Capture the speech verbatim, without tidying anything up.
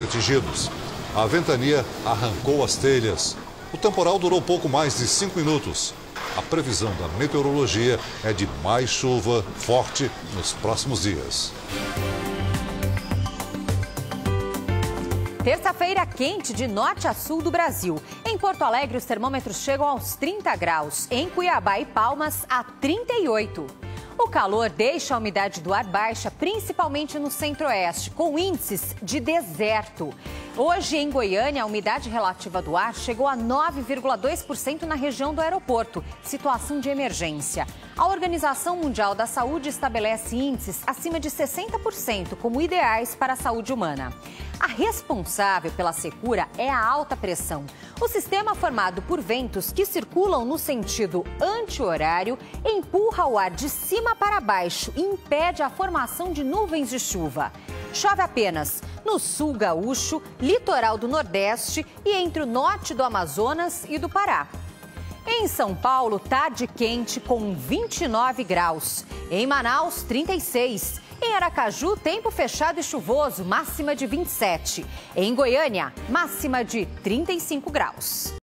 atingidos. A ventania arrancou as telhas. O temporal durou pouco mais de cinco minutos. A previsão da meteorologia é de mais chuva forte nos próximos dias. Terça-feira quente de norte a sul do Brasil. Em Porto Alegre, os termômetros chegam aos trinta graus. Em Cuiabá e Palmas, a trinta e oito. O calor deixa a umidade do ar baixa, principalmente no centro-oeste, com índices de deserto. Hoje, em Goiânia, a umidade relativa do ar chegou a nove vírgula dois por cento na região do aeroporto, situação de emergência. A Organização Mundial da Saúde estabelece índices acima de sessenta por cento como ideais para a saúde humana. A responsável pela secura é a alta pressão. O sistema formado por ventos que circulam no sentido anti-horário empurra o ar de cima para baixo e impede a formação de nuvens de chuva. Chove apenas no sul gaúcho, litoral do Nordeste e entre o norte do Amazonas e do Pará. Em São Paulo, tarde quente com vinte e nove graus. Em Manaus, trinta e seis. Em Aracaju, tempo fechado e chuvoso, máxima de vinte e sete. Em Goiânia, máxima de trinta e cinco graus.